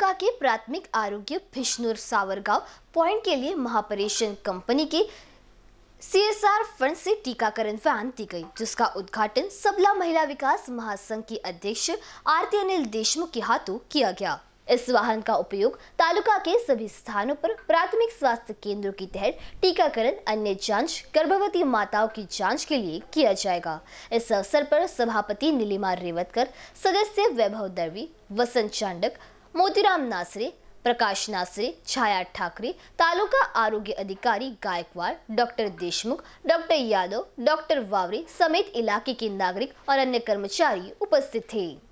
तालुका के प्राथमिक आरोग्य भिष्णूर सावरगांव पॉइंट के लिए महापरेशन कंपनी के CSR फंड से टीकाकरण वैन दी गई, जिसका उद्घाटन सबला महिला विकास महासंघ की अध्यक्ष आरती अनिल देशमुख के हाथों किया गया। इस वाहन का उपयोग तालुका के सभी स्थानों पर प्राथमिक स्वास्थ्य केंद्रों के तहत टीकाकरण, अन्य जांच, गर्भवती माताओं की जांच के लिए किया जाएगा। इस अवसर पर सभापति नीलिमा रेवतकर, सदस्य वैभव दर्वी, वसंत चांडक, मोतीराम नासरे, प्रकाश नासरे, छाया ठाकरे, तालुका आरोग्य अधिकारी Gaikwad, doctor Deshmukh, doctor Yadav, doctor Waware समेत इलाके के नागरिक और अन्य कर्मचारी उपस्थित थे।